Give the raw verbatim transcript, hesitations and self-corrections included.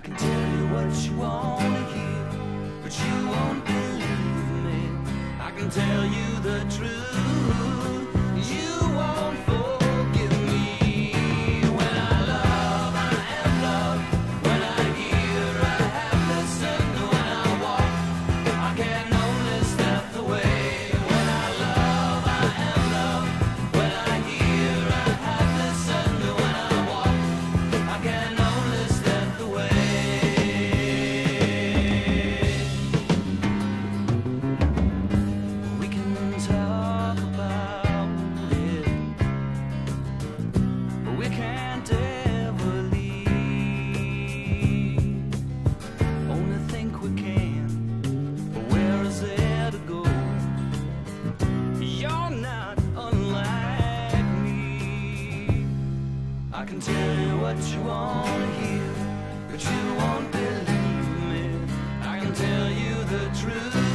can tell you what you wanna hear, but you won't believe me. I can tell you the truth, you won't forgive me. When I love, I am love. When I hear, I have listened. When I walk, I can only step away. When I love, I am love. When I hear, I have listened. When I walk, I can only step away. We can talk about it, but we can't ever leave. Only think we can, but where is there to go? You're not unlike me. I can tell you what you wanna hear, but you won't believe me. I can tell you the truth.